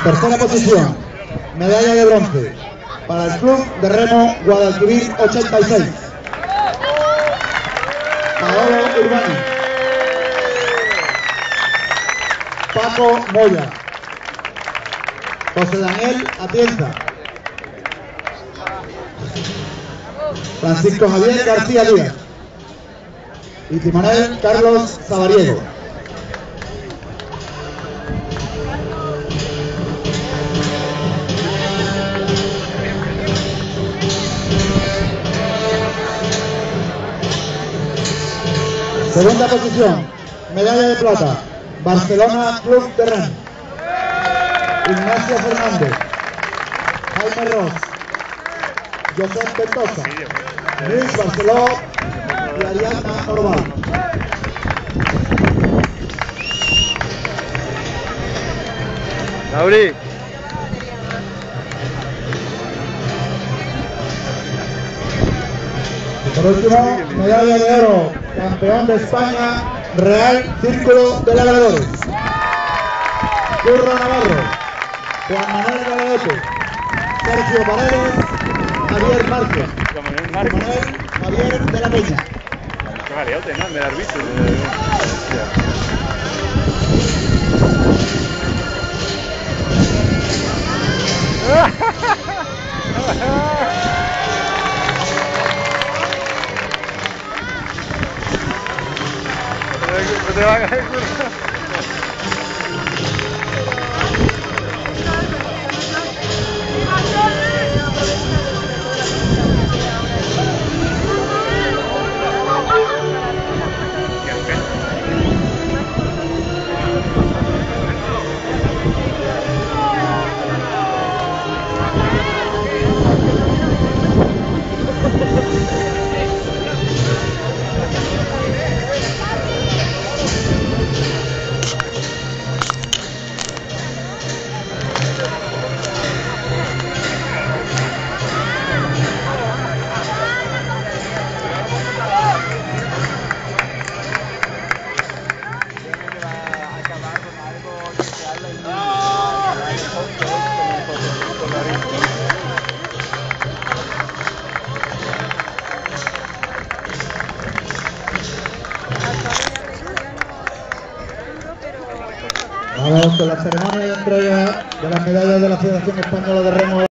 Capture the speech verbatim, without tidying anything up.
Tercera posición, medalla de bronce para el Club de Remo Guadalquivir ochenta y seis. Paolo Urbani. Paco Moya. José Daniel Atienza. Francisco Javier García Díaz. Y timonel Carlos Sabariego. Segunda posición, medalla de plata, Barcelona Club de Remo. Ignacio Fernández, Jaime Ross, Josep Ventosa, Luis Barceló y Ariadna Norval. Lauri. Y por último, medalla de oro, campeón de España, Real Círculo de Labradores. Curro Navarro, Juan Manuel Galeote, Sergio Paredes, Javier Márquez, Manuel Javier de la Peña. Qué Galeote, ¿no? El del árbitro. Te va a caer curva. Vamos con la ceremonia de entrega de las medallas de la Federación Española de Remo.